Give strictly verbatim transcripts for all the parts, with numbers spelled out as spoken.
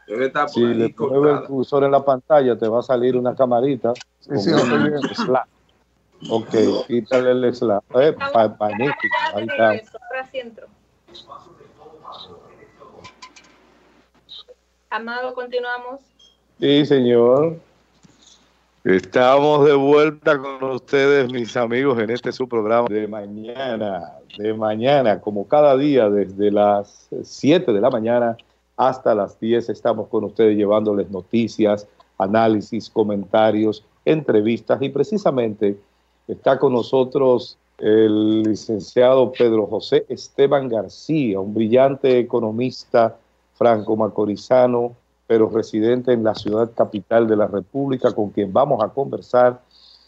Debe estar Si por ahí le mueves el cortada. cursor en la pantalla, te va a salir una camarita Sí, con sí, lo estoy un viendo. slap. Ok, quítale el slap. Eh, pa- magnífico, ahí está. Ahora sí entro. Amado, continuamos. Sí, señor. Estamos de vuelta con ustedes, mis amigos, en este su programa de mañana, de mañana, como cada día, desde las siete de la mañana hasta las diez, estamos con ustedes llevándoles noticias, análisis, comentarios, entrevistas, y precisamente está con nosotros el licenciado Pedro José Esteban García, un brillante economista franco-macorizano, pero residente en la ciudad capital de la República, con quien vamos a conversar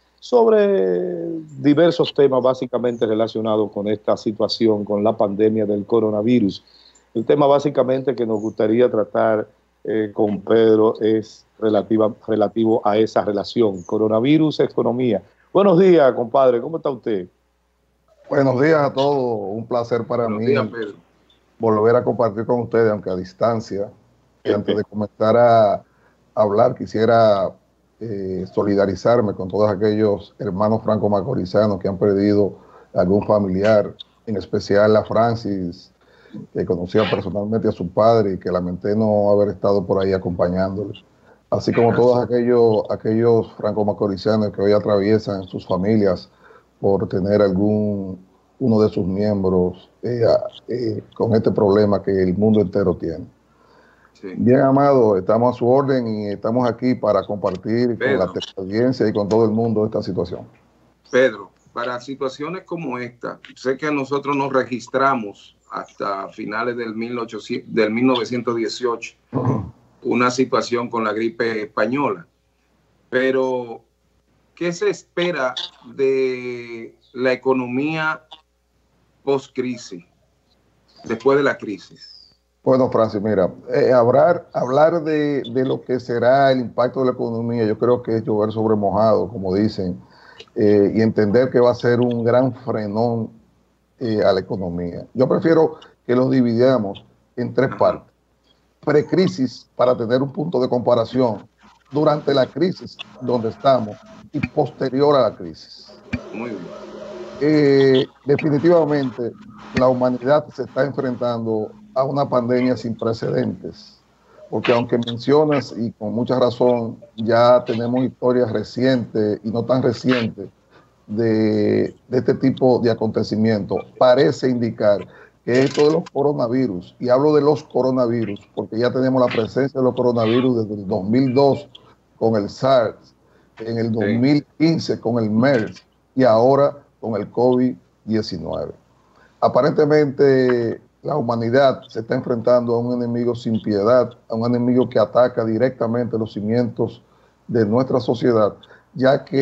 sobre diversos temas básicamente relacionados con esta situación, con la pandemia del coronavirus. El tema básicamente que nos gustaría tratar eh, con Pedro es relativa, relativo a esa relación, coronavirus, economía. Buenos días, compadre, ¿cómo está usted? Buenos días a todos, un placer para Buenos mí días, Pedro. volver a compartir con ustedes, aunque a distancia. Y antes de comenzar a hablar, quisiera eh, solidarizarme con todos aquellos hermanos franco-macorizanos que han perdido algún familiar, en especial a Francis, que conocía personalmente a su padre y que lamenté no haber estado por ahí acompañándoles. Así como todos aquellos, aquellos franco-macorizanos que hoy atraviesan sus familias por tener algún uno de sus miembros eh, eh, con este problema que el mundo entero tiene. Sí. Bien, Amado, estamos a su orden y estamos aquí para compartir Pedro, con la audiencia y con todo el mundo esta situación. Pedro, para situaciones como esta, sé que nosotros nos registramos hasta finales del, mil ochocientos, del mil novecientos dieciocho uh-huh. una situación con la gripe española, pero ¿qué se espera de la economía post-crisis, después de la crisis? Bueno, Francis, mira, eh, hablar, hablar de, de lo que será el impacto de la economía, yo creo que es llover sobre mojado, como dicen, eh, y entender que va a ser un gran frenón eh, a la economía. Yo prefiero que los dividamos en tres Ajá. partes. Precrisis, para tener un punto de comparación, durante la crisis donde estamos y posterior a la crisis. Muy bien. Eh, definitivamente la humanidad se está enfrentando a una pandemia sin precedentes, porque aunque mencionas y con mucha razón ya tenemos historias recientes y no tan recientes de, de este tipo de acontecimientos, parece indicar que esto de los coronavirus, y hablo de los coronavirus porque ya tenemos la presencia de los coronavirus desde el dos mil dos con el SARS, en el dos mil quince sí. con el MERS y ahora con el COVID diecinueve. Aparentemente la humanidad se está enfrentando a un enemigo sin piedad, a un enemigo que ataca directamente los cimientos de nuestra sociedad, ya que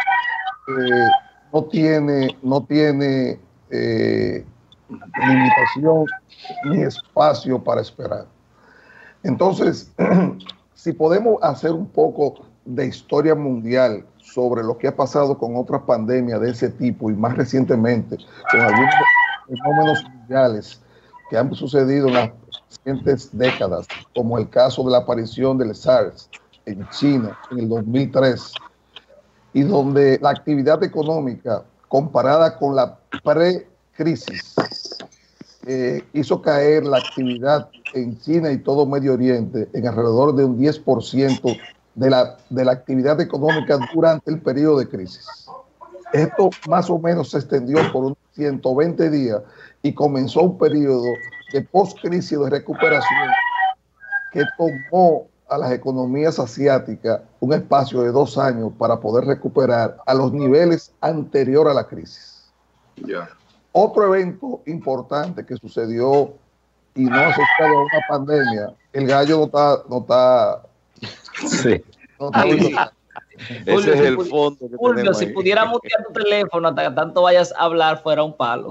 eh, no tiene, no tiene eh, limitación ni espacio para esperar. Entonces, si podemos hacer un poco de historia mundial sobre lo que ha pasado con otras pandemias de ese tipo y más recientemente con algunos fenómenos mundiales que han sucedido en las recientes décadas, como el caso de la aparición del SARS en China en el dos mil tres, y donde la actividad económica comparada con la pre-crisis eh, hizo caer la actividad en China y todo Medio Oriente en alrededor de un diez por ciento de la, de la actividad económica durante el periodo de crisis. Esto más o menos se extendió por unos ciento veinte días y comenzó un periodo de post-crisis de recuperación que tomó a las economías asiáticas un espacio de dos años para poder recuperar a los niveles anteriores a la crisis. Yeah. Otro evento importante que sucedió y no asociado a una pandemia, el gallo no está... No está sí. No está Ay, Ese Julio, es si el fondo que Julio, tenemos si ahí. pudiera mutear tu teléfono hasta que tanto vayas a hablar, fuera un palo.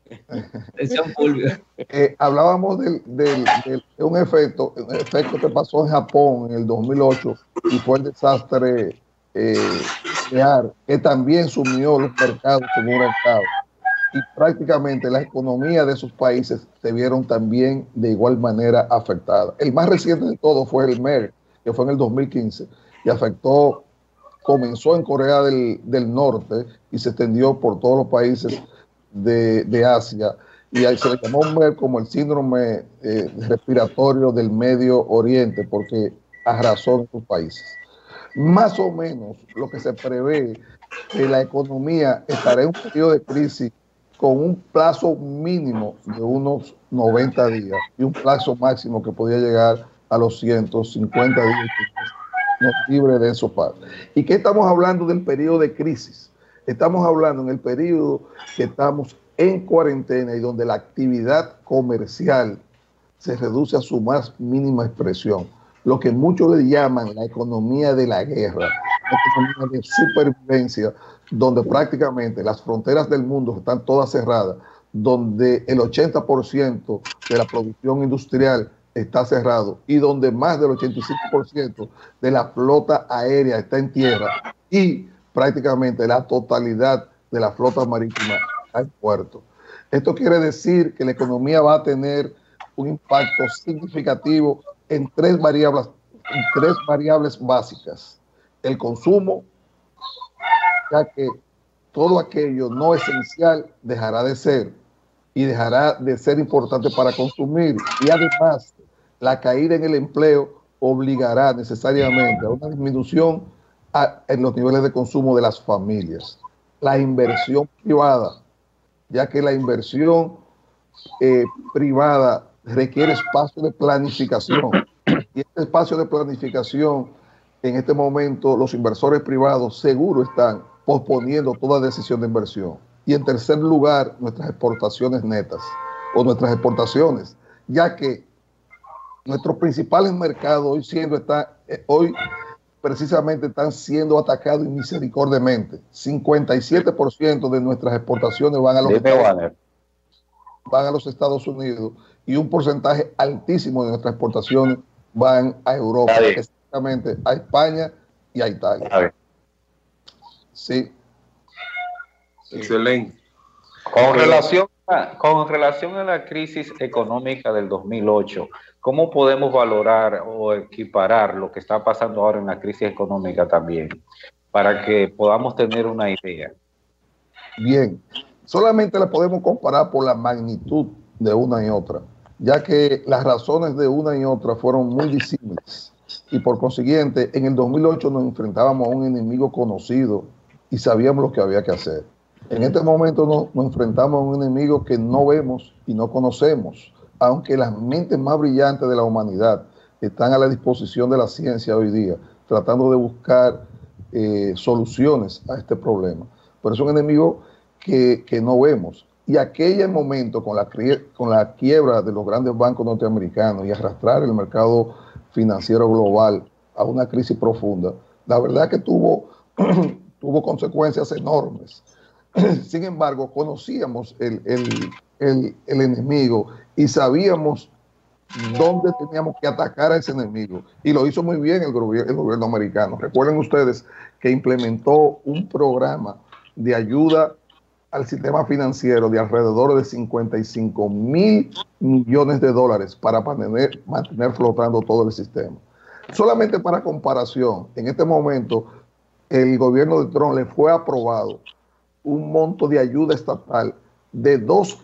Eh, hablábamos del, del, del, de un efecto, un efecto que pasó en Japón en el dos mil ocho y fue el desastre eh, nuclear, que también sumió los mercados en un mercado. y prácticamente la economía de esos países se vieron también de igual manera afectadas. El más reciente de todo fue el MERS, que fue en el dos mil quince, y afectó, comenzó en Corea del, del Norte y se extendió por todos los países de, de Asia, y ahí se le llamó MERS como el síndrome eh, respiratorio del Medio Oriente, porque arrasó en sus países. Más o menos lo que se prevé que la economía estará en un periodo de crisis con un plazo mínimo de unos noventa días y un plazo máximo que podía llegar a los ciento cincuenta días, no libre de esos pasos. ¿Y qué estamos hablando del periodo de crisis? Estamos hablando en el periodo que estamos en cuarentena y donde la actividad comercial se reduce a su más mínima expresión. Lo que muchos le llaman la economía de la guerra, la economía de supervivencia, donde prácticamente las fronteras del mundo están todas cerradas, donde el ochenta por ciento de la producción industrial está cerrado y donde más del ochenta y cinco por ciento de la flota aérea está en tierra y prácticamente la totalidad de la flota marítima está en puerto. Esto quiere decir que la economía va a tener un impacto significativo en tres variables, en tres variables básicas. El consumo, ya que todo aquello no esencial dejará de ser y dejará de ser importante para consumir. Y además, la caída en el empleo obligará necesariamente a una disminución a, en los niveles de consumo de las familias. La inversión privada, ya que la inversión eh, privada requiere espacio de planificación. Y este espacio de planificación, en este momento, los inversores privados seguro están posponiendo toda decisión de inversión. Y en tercer lugar, nuestras exportaciones netas o nuestras exportaciones, ya que nuestros principales mercados hoy, siendo está, eh, hoy precisamente están siendo atacados misericordiamente. cincuenta y siete por ciento de nuestras exportaciones van a los Estados, van a los Estados Unidos y un porcentaje altísimo de nuestras exportaciones van a Europa, específicamente a España y a Italia. Sí. Excelente. Con relación, a, con relación a la crisis económica del dos mil ocho, ¿cómo podemos valorar o equiparar lo que está pasando ahora en la crisis económica también, para que podamos tener una idea? Bien, solamente la podemos comparar por la magnitud de una y otra, ya que las razones de una y otra fueron muy disímiles. Y por consiguiente, en el dos mil ocho nos enfrentábamos a un enemigo conocido y sabíamos lo que había que hacer. En este momento nos, nos enfrentamos a un enemigo que no vemos y no conocemos, aunque las mentes más brillantes de la humanidad están a la disposición de la ciencia hoy día, tratando de buscar eh, soluciones a este problema. Pero es un enemigo que, que no vemos. Y aquel momento, con la, con la quiebra de los grandes bancos norteamericanos y arrastrar el mercado financiero global a una crisis profunda, la verdad que tuvo, tuvo consecuencias enormes. Sin embargo, conocíamos el, el, el, el enemigo y sabíamos dónde teníamos que atacar a ese enemigo. Y lo hizo muy bien el, gobier el gobierno americano. Recuerden ustedes que implementó un programa de ayuda al sistema financiero de alrededor de cincuenta y cinco mil millones de dólares para mantener, mantener flotando todo el sistema. Solamente para comparación, en este momento el gobierno de Trump le fue aprobado un monto de ayuda estatal de dos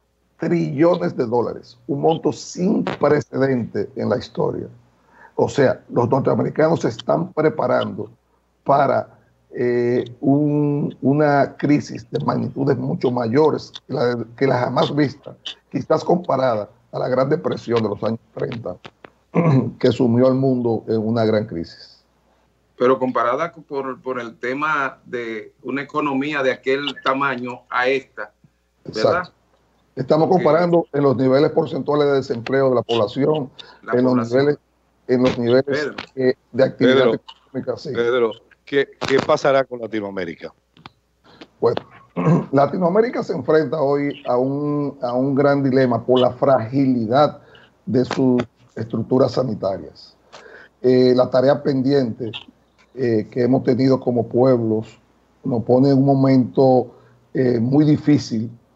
trillones de dólares, un monto sin precedente en la historia. O sea, los norteamericanos se están preparando para eh, un, una crisis de magnitudes mucho mayores que la, que la jamás vista, quizás comparada a la Gran Depresión de los años treinta, que sumió al mundo en una gran crisis. Pero comparada por, por el tema de una economía de aquel tamaño a esta, ¿verdad? Exacto. Estamos comparando en los niveles porcentuales de desempleo de la población, la en, población. Los niveles, en los niveles eh, de actividad Pedro, económica. Sí. Pedro, ¿qué, ¿qué pasará con Latinoamérica? Pues Latinoamérica se enfrenta hoy a un, a un gran dilema por la fragilidad de sus estructuras sanitarias. Eh, la tarea pendiente eh, que hemos tenido como pueblos nos pone en un momento eh, muy difícil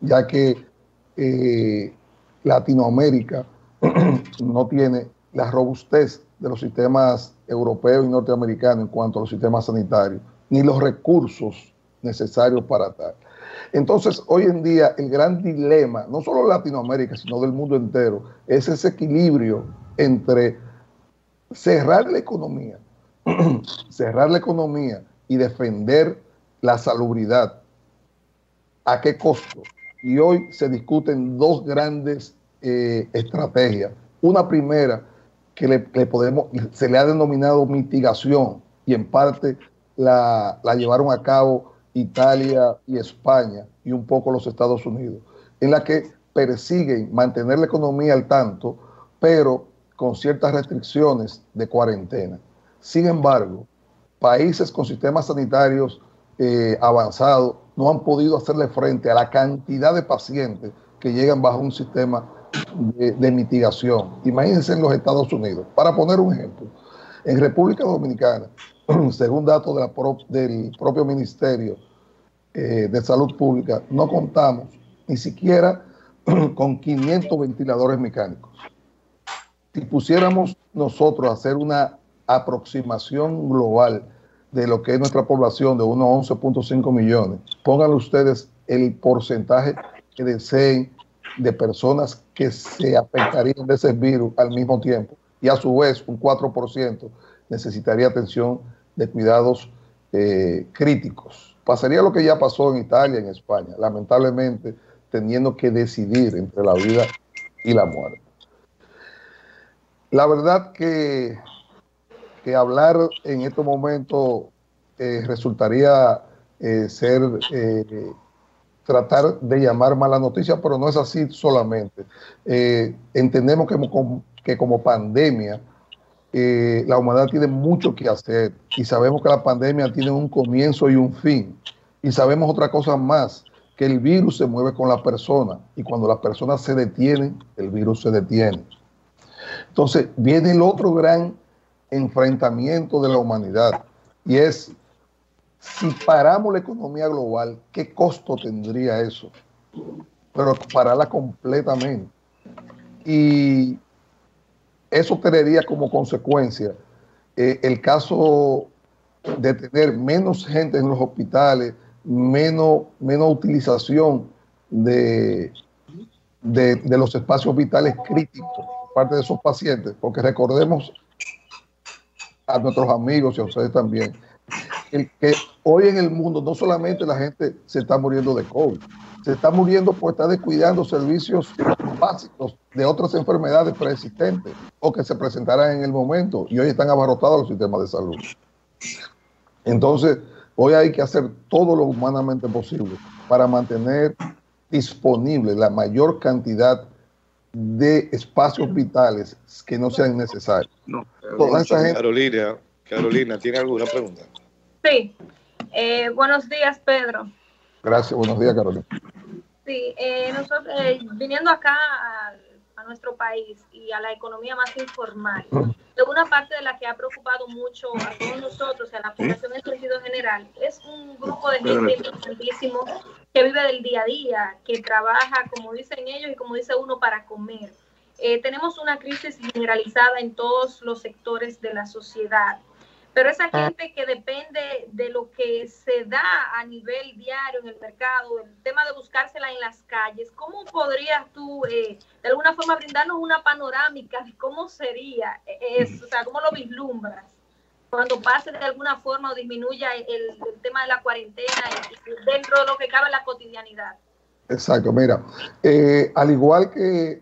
ya que eh, Latinoamérica no tiene la robustez de los sistemas europeos y norteamericanos en cuanto a los sistemas sanitarios, ni los recursos necesarios para tal. Entonces, hoy en día, el gran dilema, no solo de Latinoamérica, sino del mundo entero, es ese equilibrio entre cerrar la economía, cerrar la economía y defender la salubridad. ¿A qué costo? Y hoy se discuten dos grandes eh, estrategias. Una primera, que le, le podemos, se le ha denominado mitigación, y en parte la, la llevaron a cabo Italia y España y un poco los Estados Unidos, en la que persiguen mantener la economía al tanto, pero con ciertas restricciones de cuarentena. Sin embargo, países con sistemas sanitarios eh, avanzados no han podido hacerle frente a la cantidad de pacientes que llegan bajo un sistema de, de mitigación. Imagínense en los Estados Unidos. Para poner un ejemplo, en República Dominicana, según datos de la pro, del propio Ministerio eh, de Salud Pública, no contamos ni siquiera con quinientos ventiladores mecánicos. Si pusiéramos nosotros a hacer una aproximación global de lo que es nuestra población de unos once punto cinco millones, pónganle ustedes el porcentaje que deseen de personas que se afectarían de ese virus al mismo tiempo, y a su vez un cuatro por ciento necesitaría atención de cuidados eh, críticos. Pasaría lo que ya pasó en Italia, en España, lamentablemente teniendo que decidir entre la vida y la muerte. La verdad que, que hablar en estos momentos eh, resultaría eh, ser, eh, tratar de llamar mala noticia, pero no es así solamente. Eh, entendemos que como, que como pandemia, eh, la humanidad tiene mucho que hacer, y sabemos que la pandemia tiene un comienzo y un fin, y sabemos otra cosa más, que el virus se mueve con la persona, y cuando las personas se detienen, el virus se detiene. Entonces viene el otro gran enfrentamiento de la humanidad, y es, si paramos la economía global, ¿qué costo tendría eso? Pero pararla completamente. Y eso tendría como consecuencia eh, el caso de tener menos gente en los hospitales, menos, menos utilización de, de, de los espacios vitales críticos por parte de esos pacientes, porque recordemos a nuestros amigos y a ustedes también, el que hoy en el mundo no solamente la gente se está muriendo de COVID, se está muriendo por estar descuidando servicios básicos de otras enfermedades preexistentes o que se presentarán en el momento, y hoy están abarrotados los sistemas de salud. Entonces, hoy hay que hacer todo lo humanamente posible para mantener disponible la mayor cantidad de espacios vitales que no sean necesarios. No, Toda esa gente... Carolina, Carolina, ¿tiene alguna pregunta? Sí. Eh, buenos días, Pedro. Gracias, buenos días, Carolina. Sí, eh, nosotros, eh, viniendo acá a, a nuestro país y a la economía más informal, de una parte de la que ha preocupado mucho a todos nosotros, a la población en sentido general, es un grupo de gente importantísimo que vive del día a día, que trabaja, como dicen ellos y como dice uno, para comer. Eh, tenemos una crisis generalizada en todos los sectores de la sociedad. Pero esa gente que depende de lo que se da a nivel diario en el mercado, el tema de buscársela en las calles, ¿cómo podrías tú eh, de alguna forma brindarnos una panorámica de cómo sería eso? O sea, ¿cómo lo vislumbras cuando pase de alguna forma o disminuya el, el tema de la cuarentena y, y dentro de lo que cabe la cotidianidad? Exacto, mira, eh, al igual que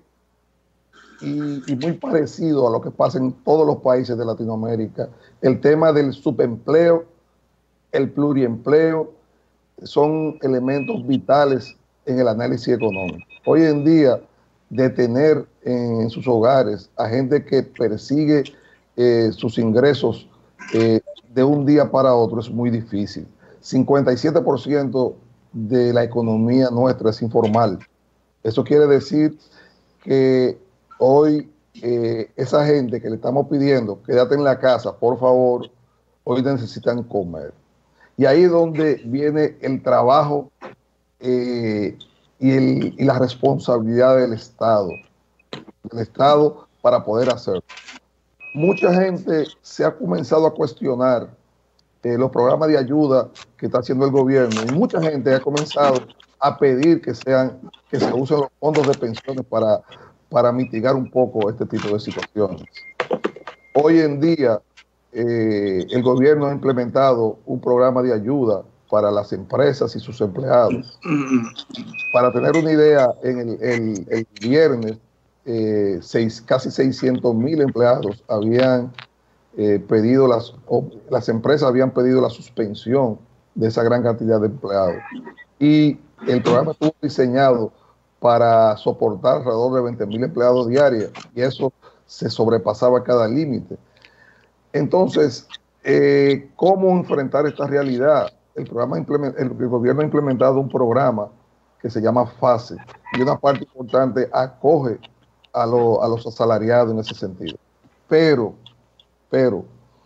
Y, y muy parecido a lo que pasa en todos los países de Latinoamérica, el tema del subempleo, el pluriempleo, son elementos vitales en el análisis económico. Hoy en día, detener en sus hogares a gente que persigue eh, sus ingresos eh, de un día para otro es muy difícil. cincuenta y siete por ciento de la economía nuestra es informal. Eso quiere decir que hoy eh, esa gente que le estamos pidiendo, quédate en la casa, por favor, hoy necesitan comer. Y ahí es donde viene el trabajo eh, y, el, y la responsabilidad del Estado, del Estado para poder hacerlo. Mucha gente se ha comenzado a cuestionar eh, los programas de ayuda que está haciendo el gobierno, y mucha gente ha comenzado a pedir que sean que se usen los fondos de pensiones para, para mitigar un poco este tipo de situaciones. Hoy en día eh, el gobierno ha implementado un programa de ayuda para las empresas y sus empleados. Para tener una idea, en el, el, el viernes eh, seis, casi seiscientos mil empleados habían eh, pedido, las, o, las empresas habían pedido la suspensión de esa gran cantidad de empleados. Y el programa estuvo diseñado para soportar alrededor de veinte mil empleados diarios, y eso se sobrepasaba cada límite. Entonces, eh, ¿cómo enfrentar esta realidad? El, programa el, el gobierno ha implementado un programa que se llama FASE, y una parte importante acoge a, lo, a los asalariados en ese sentido. Pero, pero,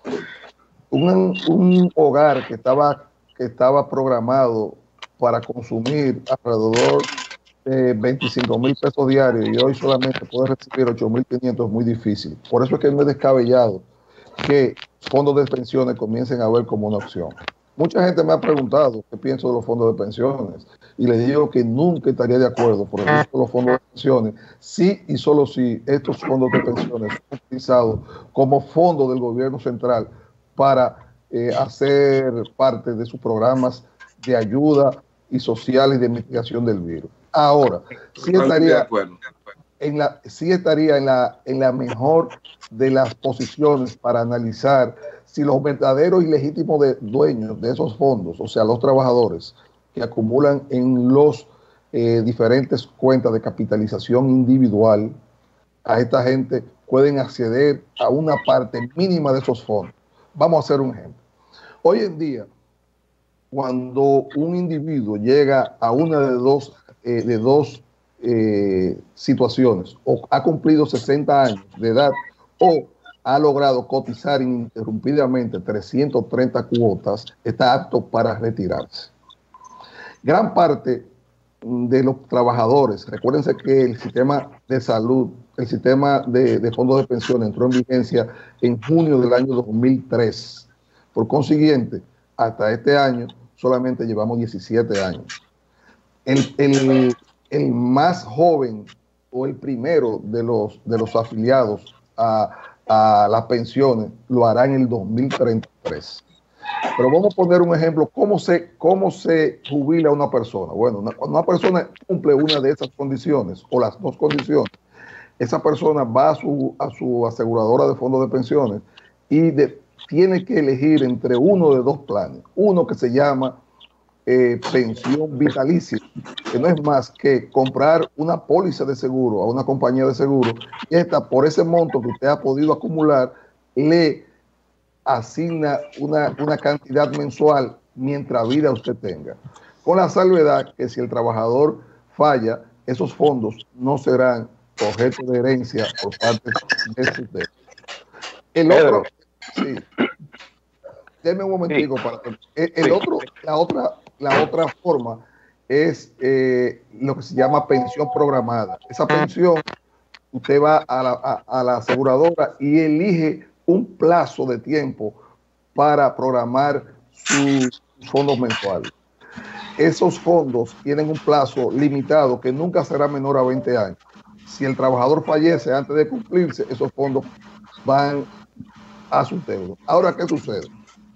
un, un hogar que estaba, que estaba programado para consumir alrededor de veinticinco mil pesos diarios y hoy solamente puede recibir ocho mil quinientos, es muy difícil. Por eso es que no es descabellado que fondos de pensiones comiencen a ver como una opción. Mucha gente me ha preguntado qué pienso de los fondos de pensiones, y les digo que nunca estaría de acuerdo por el uso de los fondos de pensiones, sí y solo si estos fondos de pensiones son utilizados como fondos del gobierno central para eh, hacer parte de sus programas de ayuda y sociales de mitigación del virus. Ahora, sí estaría, en la, sí estaría en la, en la mejor de las posiciones para analizar si los verdaderos y legítimos de, dueños de esos fondos, o sea, los trabajadores que acumulan en los eh, diferentes cuentas de capitalización individual, a esta gente pueden acceder a una parte mínima de esos fondos. Vamos a hacer un ejemplo. Hoy en día, cuando un individuo llega a una de dos, eh, de dos eh, situaciones, o ha cumplido sesenta años de edad, o ha logrado cotizar ininterrumpidamente trescientas treinta cuotas, está apto para retirarse. Gran parte de los trabajadores, recuérdense que el sistema de salud, el sistema de, de fondos de pensión entró en vigencia en junio del año dos mil tres. Por consiguiente, hasta este año solamente llevamos diecisiete años. El, el, el más joven o el primero de los, de los afiliados a, a las pensiones lo hará en el dos mil treinta y tres. Pero vamos a poner un ejemplo, ¿cómo se, cómo se jubila una persona? Bueno, una, una persona cumple una de esas condiciones o las dos condiciones. Esa persona va a su, a su aseguradora de fondos de pensiones y de, tiene que elegir entre uno de dos planes. Uno que se llama eh, pensión vitalicia, que no es más que comprar una póliza de seguro a una compañía de seguro, y esta, por ese monto que usted ha podido acumular, le asigna una, una cantidad mensual mientras vida usted tenga. Con la salvedad que si el trabajador falla, esos fondos no serán objeto de herencia por parte de su usted. El otro, sí. Deme un momentico, sí. para el, el sí. otro, la otra, la otra forma es eh, lo que se llama pensión programada. Esa pensión, usted va a la, a, a la aseguradora y elige un plazo de tiempo para programar sus fondos mensuales. Esos fondos tienen un plazo limitado que nunca será menor a veinte años. Si el trabajador fallece antes de cumplirse, esos fondos van a su deuda. Ahora, ¿qué sucede?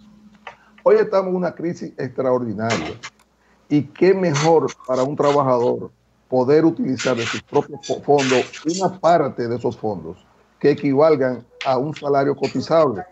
Hoy estamos en una crisis extraordinaria, y qué mejor para un trabajador poder utilizar de sus propios fondos una parte de esos fondos que equivalgan a un salario cotizable,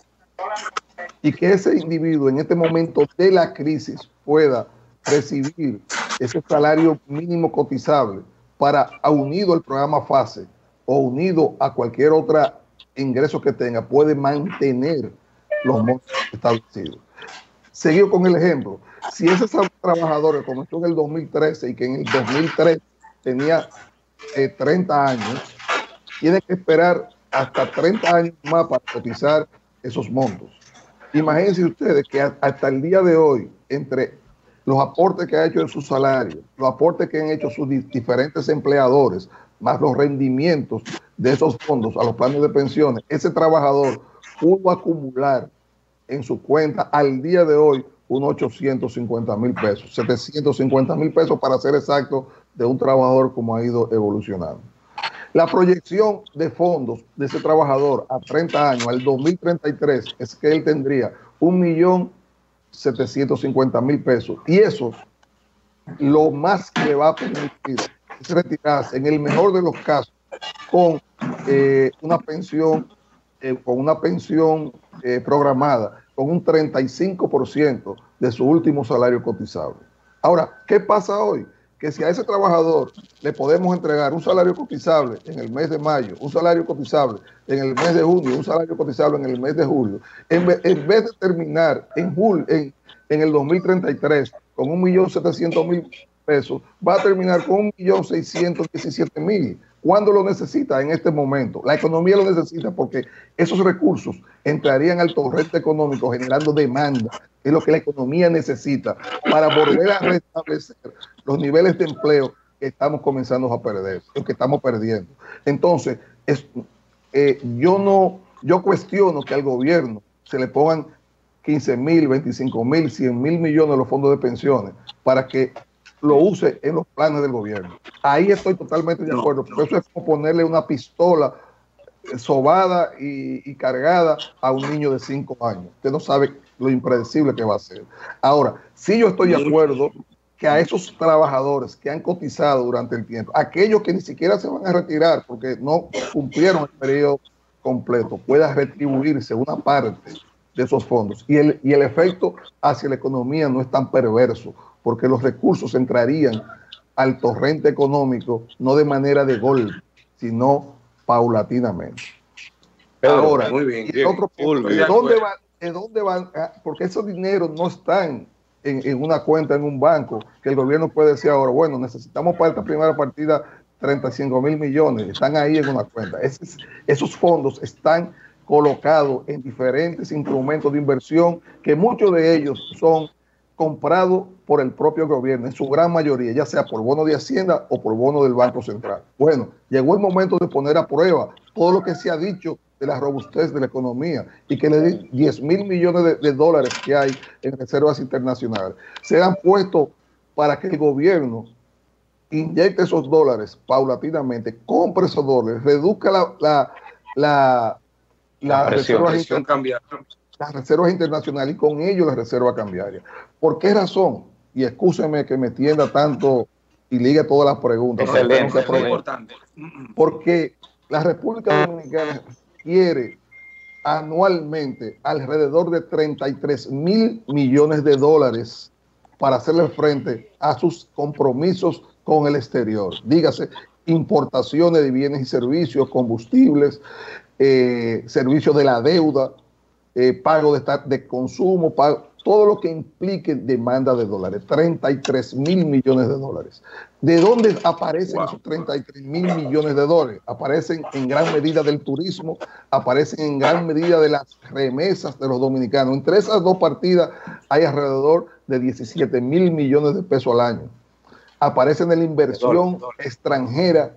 y que ese individuo en este momento de la crisis pueda recibir ese salario mínimo cotizable para, unido al programa FASE o unido a cualquier otro ingreso que tenga, puede mantener los montos establecidos. Seguido con el ejemplo, si ese trabajador que comenzó en el dos mil trece y que en el dos mil tres tenía eh, treinta años, tiene que esperar hasta treinta años más para cotizar esos montos. Imagínense ustedes que hasta el día de hoy, entre los aportes que ha hecho en su salario, los aportes que han hecho sus diferentes empleadores, más los rendimientos de esos fondos a los planes de pensiones, ese trabajador pudo acumular en su cuenta al día de hoy unos ochocientos cincuenta mil pesos, setecientos cincuenta mil pesos para ser exacto, de un trabajador como ha ido evolucionando. La proyección de fondos de ese trabajador a treinta años, al dos mil treinta y tres, es que él tendría un millón setecientos cincuenta mil pesos. Y eso, lo más que le va a permitir es retirarse, en el mejor de los casos, con eh, una pensión, eh, con una pensión eh, programada, con un treinta y cinco por ciento de su último salario cotizable. Ahora, ¿qué pasa hoy? Que si a ese trabajador le podemos entregar un salario cotizable en el mes de mayo, un salario cotizable en el mes de junio, un salario cotizable en el mes de julio, en vez, en vez de terminar en, julio, en, en el dos mil treinta y tres con un millón setecientos mil pesos, va a terminar con un millón seiscientos diecisiete mil. ¿Cuándo lo necesita? En este momento. La economía lo necesita porque esos recursos entrarían al torrente económico generando demanda, que es lo que la economía necesita para volver a restablecer los niveles de empleo que estamos comenzando a perder, los que estamos perdiendo. Entonces, es, eh, yo no, yo cuestiono que al gobierno se le pongan quince mil, veinticinco mil, cien mil millones de los fondos de pensiones para que lo use en los planes del gobierno. Ahí estoy totalmente de acuerdo, porque eso es como ponerle una pistola sobada y, y cargada a un niño de cinco años. Usted no sabe lo impredecible que va a ser. Ahora, sí yo estoy de acuerdo que a esos trabajadores que han cotizado durante el tiempo, aquellos que ni siquiera se van a retirar porque no cumplieron el periodo completo, pueda retribuirse una parte de esos fondos. Y el, y el efecto hacia la economía no es tan perverso, porque los recursos entrarían al torrente económico no de manera de golpe, sino paulatinamente. Pedro, ahora, muy bien, y otro punto, ¿de dónde van? ¿De dónde van? Porque esos dineros no están en, en una cuenta, en un banco, que el gobierno puede decir ahora, bueno, necesitamos para esta primera partida treinta y cinco mil millones, están ahí en una cuenta. Es, esos fondos están colocados en diferentes instrumentos de inversión, que muchos de ellos son comprados por el propio gobierno, en su gran mayoría, ya sea por bono de Hacienda o por bono del Banco Central. Bueno, llegó el momento de poner a prueba todo lo que se ha dicho de la robustez de la economía y que le den diez mil millones de, de dólares que hay en reservas internacionales. Se han puesto para que el gobierno inyecte esos dólares paulatinamente, compre esos dólares, reduzca la, la, la, la, la presión, reservas, presión cambiaria. las reservas internacionales y con ello la reserva cambiaria. ¿Por qué razón? Y excúseme que me tienda tanto y ligue todas las preguntas. Excelente, que importante. Porque la República Dominicana quiere anualmente alrededor de treinta y tres mil millones de dólares para hacerle frente a sus compromisos con el exterior. Dígase, importaciones de bienes y servicios, combustibles, eh, servicios de la deuda, eh, pago de, de consumo, pago, todo lo que implique demanda de dólares. treinta y tres mil millones de dólares. ¿De dónde aparecen wow. esos treinta y tres mil millones de dólares? Aparecen en gran medida del turismo, aparecen en gran medida de las remesas de los dominicanos. Entre esas dos partidas hay alrededor de diecisiete mil millones de pesos al año. Aparecen de la inversión de dólar, dólar. extranjera,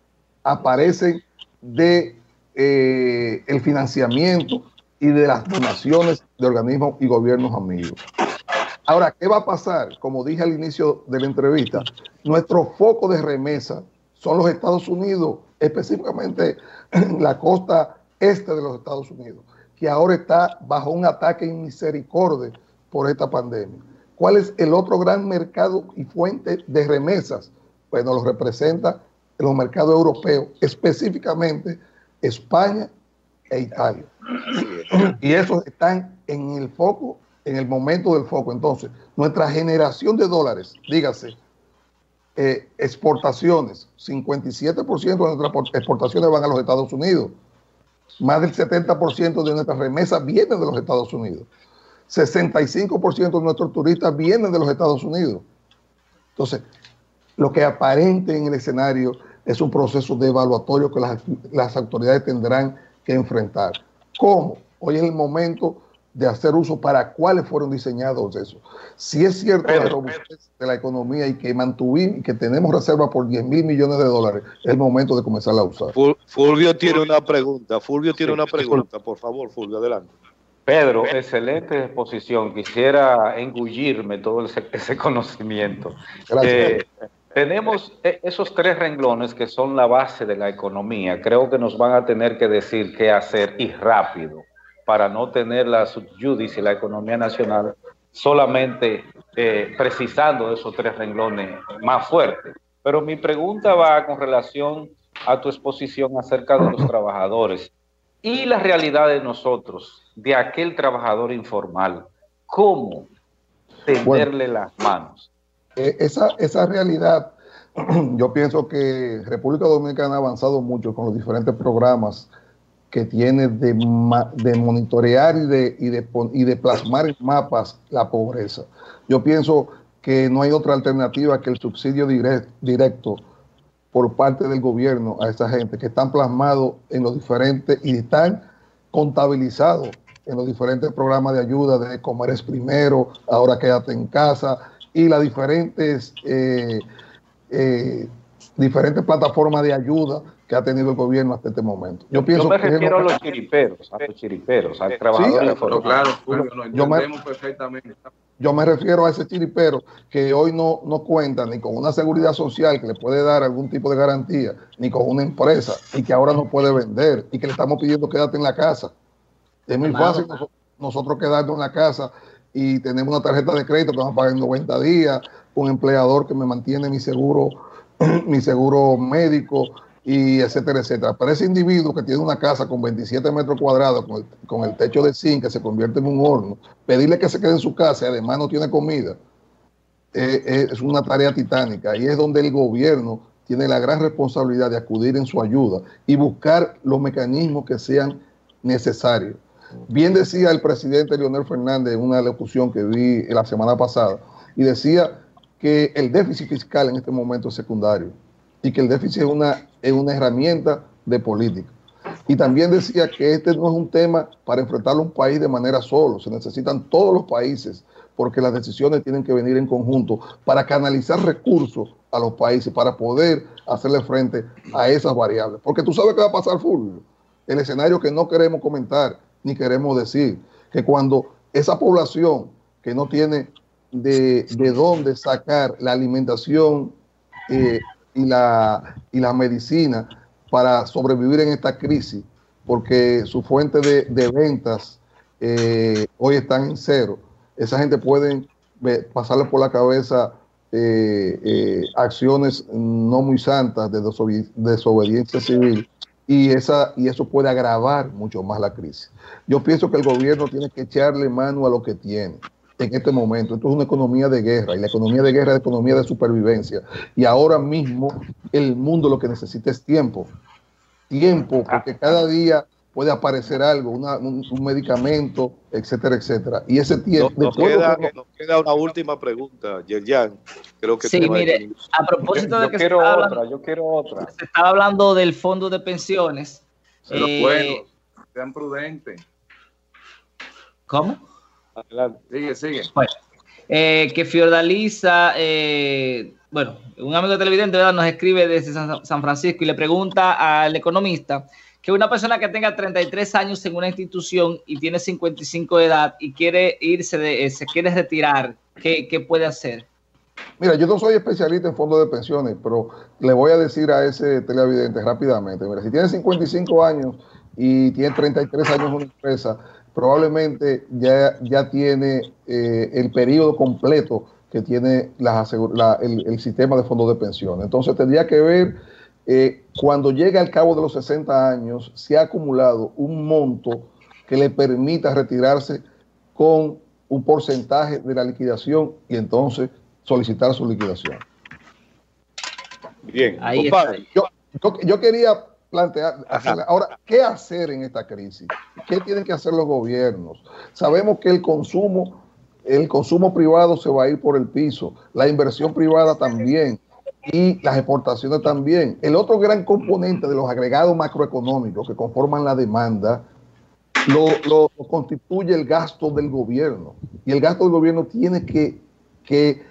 aparecen de eh, el financiamiento y de las donaciones de organismos y gobiernos amigos. Ahora, ¿qué va a pasar? Como dije al inicio de la entrevista, nuestro foco de remesa son los Estados Unidos, específicamente la costa este de los Estados Unidos, que ahora está bajo un ataque inmisericordia por esta pandemia. ¿Cuál es el otro gran mercado y fuente de remesas? Bueno, lo representa los mercados europeos, específicamente España e Italia. Y esos están en el foco, en el momento del foco. Entonces, nuestra generación de dólares, dígase, eh, exportaciones, cincuenta y siete por ciento de nuestras exportaciones van a los Estados Unidos. Más del setenta por ciento de nuestras remesas vienen de los Estados Unidos. sesenta y cinco por ciento de nuestros turistas vienen de los Estados Unidos. Entonces, lo que aparente en el escenario es un proceso de evaluatorio que las, las autoridades tendrán que enfrentar. ¿Cómo? Hoy es el momento de hacer uso para cuáles fueron diseñados esos. Si es cierto Pedro, la robustez de la economía y que mantuvimos y que tenemos reserva por diez mil millones de dólares, es el momento de comenzar a usar. Fulvio tiene una pregunta, Fulvio tiene una pregunta, por favor, Fulvio, adelante. Pedro, excelente exposición. Quisiera engullirme todo ese, ese conocimiento. Gracias. Eh, tenemos esos tres renglones que son la base de la economía. Creo que nos van a tener que decir qué hacer y rápido para no tener la subjudice y la economía nacional solamente eh, precisando esos tres renglones más fuertes. Pero mi pregunta va con relación a tu exposición acerca de los trabajadores y la realidad de nosotros, de aquel trabajador informal. ¿Cómo tenderle bueno, las manos? Eh, esa, esa realidad, yo pienso que República Dominicana ha avanzado mucho con los diferentes programas que tiene de, de monitorear y de, y, de, y de plasmar en mapas la pobreza. Yo pienso que no hay otra alternativa que el subsidio direct, directo por parte del gobierno a esa gente que están plasmados en los diferentes y están contabilizados en los diferentes programas de ayuda de Comer es Primero, Ahora Quédate en Casa y las diferentes, eh, eh, diferentes plataformas de ayuda que ha tenido el gobierno hasta este momento. Yo, pienso yo me que refiero no... a los chiriperos, a los chiriperos, al trabajador. Sí, pero claro, Julio, no yo me, perfectamente. Yo me refiero a ese chiripero que hoy no, no cuenta ni con una seguridad social que le puede dar algún tipo de garantía, ni con una empresa, y que ahora no puede vender, y que le estamos pidiendo quédate en la casa. Es muy fácil nosotros, nosotros quedarnos en la casa y tenemos una tarjeta de crédito que vamos a pagar en noventa días, un empleador que me mantiene mi seguro, mi seguro médico, y etcétera, etcétera. Pero ese individuo que tiene una casa con veintisiete metros cuadrados, con el, con el techo de zinc que se convierte en un horno, pedirle que se quede en su casa y además no tiene comida, eh, es una tarea titánica. Y es donde el gobierno tiene la gran responsabilidad de acudir en su ayuda y buscar los mecanismos que sean necesarios. Bien decía el presidente Leonel Fernández en una locución que vi la semana pasada, y decía que el déficit fiscal en este momento es secundario y que el déficit es una, es una herramienta de política. Y también decía que este no es un tema para enfrentarlo a un país de manera solo, se necesitan todos los países porque las decisiones tienen que venir en conjunto para canalizar recursos a los países, para poder hacerle frente a esas variables. Porque tú sabes qué va a pasar, Fulvio, el escenario que no queremos comentar ni queremos decir, que cuando esa población que no tiene de, de dónde sacar la alimentación eh, y, la, y la medicina para sobrevivir en esta crisis, porque su fuente de, de ventas eh, hoy están en cero, esa gente puede pasarle por la cabeza eh, eh, acciones no muy santas de desobedi desobediencia civil, y, esa, y eso puede agravar mucho más la crisis. Yo pienso que el gobierno tiene que echarle mano a lo que tiene en este momento. Esto es una economía de guerra, y la economía de guerra es economía de supervivencia. Y ahora mismo el mundo lo que necesita es tiempo. Tiempo, porque cada día puede aparecer algo, una, un, un medicamento, etcétera, etcétera. Y ese tiempo... Nos, nos, queda, que... nos queda una última pregunta, Yerjan. Creo que sí, mire, a propósito de yo que quiero se otra, hablando, yo quiero otra. Se estaba hablando del fondo de pensiones. Pero eh, bueno, sean prudentes. ¿Cómo? Adelante. Sigue, sigue. Bueno, eh, que Fiordaliza, eh, bueno, un amigo televidente, ¿verdad?, nos escribe desde San, San Francisco y le pregunta al economista que una persona que tenga treinta y tres años en una institución y tiene cincuenta y cinco de edad y quiere irse, de, se quiere retirar, ¿qué, qué puede hacer? Mira, yo no soy especialista en fondos de pensiones, pero le voy a decir a ese televidente rápidamente. Mira, si tiene cincuenta y cinco años y tiene treinta y tres años en una empresa, probablemente ya, ya tiene eh, el periodo completo que tiene la, la, el, el sistema de fondos de pensiones. Entonces tendría que ver eh, cuando llegue al cabo de los sesenta años, si ha acumulado un monto que le permita retirarse con un porcentaje de la liquidación y entonces solicitar su liquidación. Bien, ahí está. Yo, yo, yo quería plantear, hacerle, ahora, ¿qué hacer en esta crisis? ¿Qué tienen que hacer los gobiernos? Sabemos que el consumo, el consumo privado se va a ir por el piso, la inversión privada también, y las exportaciones también. El otro gran componente de los agregados macroeconómicos que conforman la demanda lo, lo, lo constituye el gasto del gobierno. Y el gasto del gobierno tiene que, que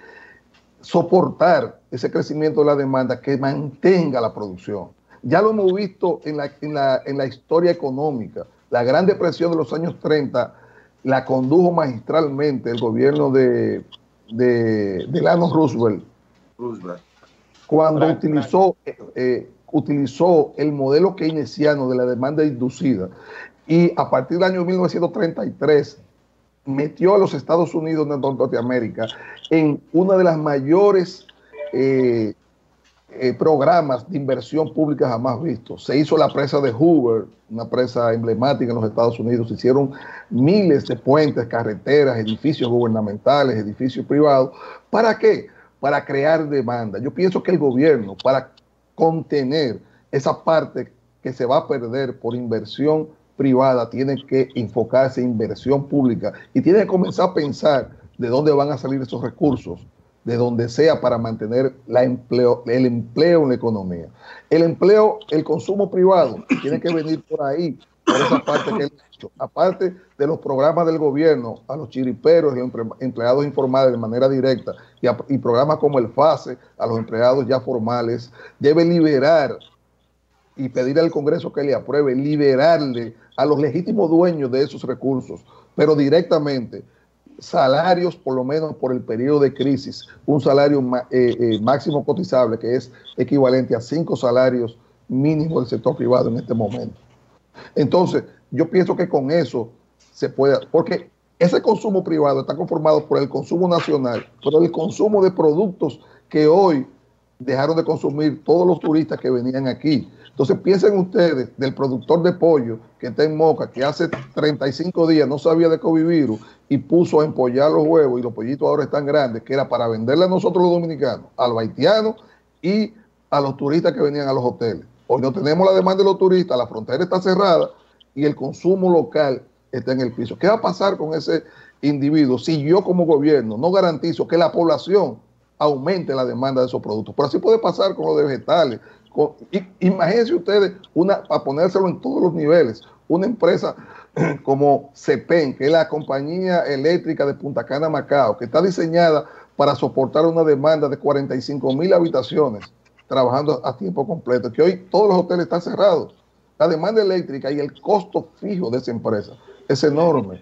soportar ese crecimiento de la demanda que mantenga la producción. Ya lo hemos visto en la, en la, en la historia económica. La Gran Depresión de los años treinta la condujo magistralmente el gobierno de, de, de Delano Roosevelt, Roosevelt. cuando Frank, utilizó, eh, utilizó el modelo keynesiano de la demanda inducida y a partir del año mil novecientos treinta y tres metió a los Estados Unidos de Norteamérica en una de las mayores eh, eh, programas de inversión pública jamás vistos. Se hizo la presa de Hoover, una presa emblemática en los Estados Unidos. Se hicieron miles de puentes, carreteras, edificios gubernamentales, edificios privados. ¿Para qué? Para crear demanda. Yo pienso que el gobierno, para contener esa parte que se va a perder por inversión privada, tiene que enfocarse en inversión pública y tiene que comenzar a pensar de dónde van a salir esos recursos, de donde sea, para mantener la empleo, el empleo en la economía. El empleo, el consumo privado, tiene que venir por ahí, por esa parte que él ha hecho. Aparte de los programas del gobierno, a los chiriperos y los empleados informales de manera directa, y, a, y programas como el FASE, a los empleados ya formales, debe liberar y pedir al Congreso que le apruebe, liberarle a los legítimos dueños de esos recursos, pero directamente salarios, por lo menos por el periodo de crisis, un salario eh, eh, máximo cotizable que es equivalente a cinco salarios mínimos del sector privado en este momento. Entonces, yo pienso que con eso se puede, porque ese consumo privado está conformado por el consumo nacional, pero el consumo de productos que hoy dejaron de consumir todos los turistas que venían aquí. Entonces piensen ustedes del productor de pollo que está en Moca, que hace treinta y cinco días no sabía de COVID virus y puso a empollar los huevos y los pollitos ahora están grandes, que era para venderle a nosotros los dominicanos, a los haitianos y a los turistas que venían a los hoteles. Hoy no tenemos la demanda de los turistas, la frontera está cerrada y el consumo local está en el piso. ¿Qué va a pasar con ese individuo si yo como gobierno no garantizo que la población aumente la demanda de esos productos? Pero así puede pasar con los de vegetales. Con, imagínense ustedes, una, para ponérselo en todos los niveles, una empresa como CEPEN, que es la compañía eléctrica de Punta Cana, Macao, que está diseñada para soportar una demanda de cuarenta y cinco mil habitaciones, trabajando a tiempo completo, que hoy todos los hoteles están cerrados. La demanda eléctrica y el costo fijo de esa empresa es enorme.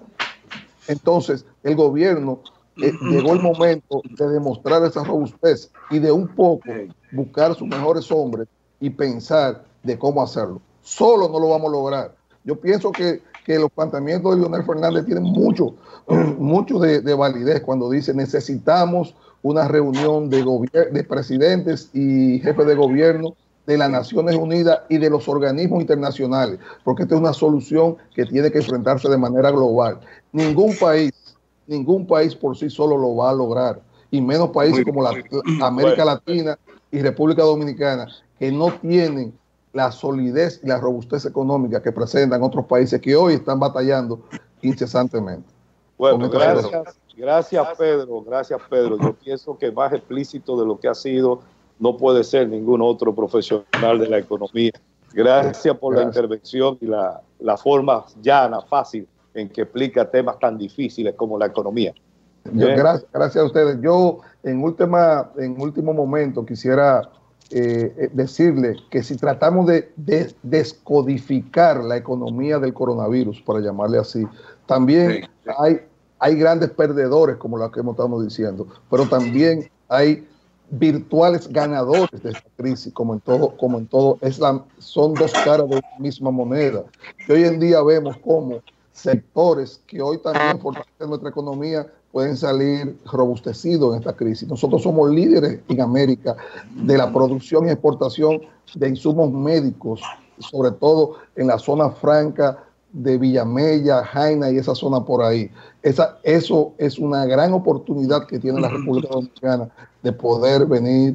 Entonces, el gobierno eh, llegó el momento de demostrar esa robustez y de un poco buscar sus mejores hombres y pensar de cómo hacerlo. Solo no lo vamos a lograr. Yo pienso que, que los planteamientos de Leonel Fernández tienen mucho, mucho de, de validez cuando dice necesitamos una reunión de, de presidentes y jefes de gobierno de las Naciones Unidas y de los organismos internacionales, porque esta es una solución que tiene que enfrentarse de manera global. Ningún país, ningún país por sí solo lo va a lograr, y menos países como la, América Latina y República Dominicana, que no tienen la solidez y la robustez económica que presentan otros países que hoy están batallando incesantemente. Bueno, gracias, gracias Pedro, gracias Pedro. Yo pienso que más explícito de lo que ha sido no puede ser ningún otro profesional de la economía. Gracias por gracias. la intervención y la, la forma llana, fácil, en que explica temas tan difíciles como la economía. Yo, gracias, gracias a ustedes. Yo en, última, en último momento quisiera eh, decirle que si tratamos de, de descodificar la economía del coronavirus, para llamarle así, también sí, sí. Hay, hay grandes perdedores, como los que hemos estado diciendo, pero también hay virtuales ganadores de esta crisis, como en todo, como en todo, es la, son dos caras de la misma moneda. Que hoy en día vemos como sectores que hoy también fortalecen nuestra economía pueden salir robustecidos en esta crisis. Nosotros somos líderes en América de la producción y exportación de insumos médicos, sobre todo en la zona franca de Villamella, Jaina y esa zona por ahí. Esa, eso es una gran oportunidad que tiene la República Dominicana de poder venir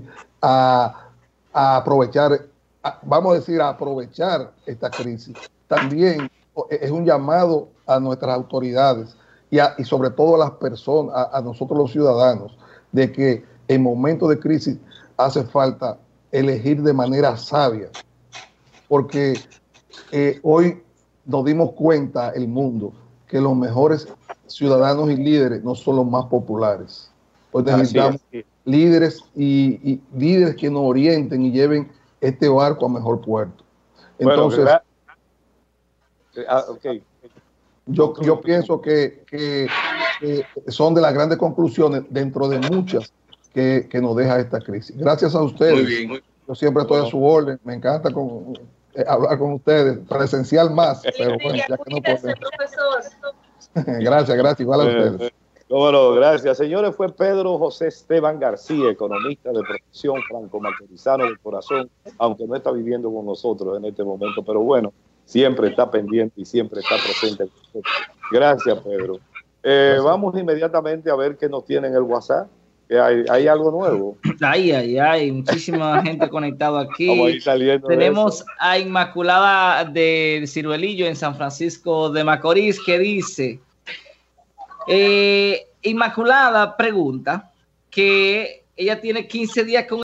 a, a aprovechar, a, vamos a decir, a aprovechar esta crisis. También es un llamado a nuestras autoridades y, a, y sobre todo a las personas, a, a nosotros los ciudadanos, de que en momentos de crisis hace falta elegir de manera sabia, porque eh, hoy nos dimos cuenta, el mundo, que los mejores ciudadanos y líderes no son los más populares. Hoy necesitamos líderes y, y líderes que nos orienten y lleven este barco a mejor puerto. Entonces, bueno, ah, okay. yo, yo pienso que, que, que son de las grandes conclusiones dentro de muchas que, que nos deja esta crisis. Gracias a ustedes. Muy bien, muy bien. Yo siempre estoy a su orden. Me encanta con, eh, hablar con ustedes, presencial más, sí, pero bueno, ya que no podemos. Gracias, gracias, igual a ustedes. Bueno, gracias. Señores, fue Pedro José Esteban García, economista de profesión, franco-macorizano de corazón, aunque no está viviendo con nosotros en este momento, pero bueno, siempre está pendiente y siempre está presente. Gracias, Pedro. Eh, vamos inmediatamente a ver qué nos tiene en el WhatsApp. ¿Hay, hay algo nuevo? Ay, ay, ay, muchísima gente conectada aquí. Vamos a ir saliendo. Tenemos a Inmaculada de Ciruelillo en San Francisco de Macorís que dice, eh, Inmaculada pregunta que ella tiene quince días con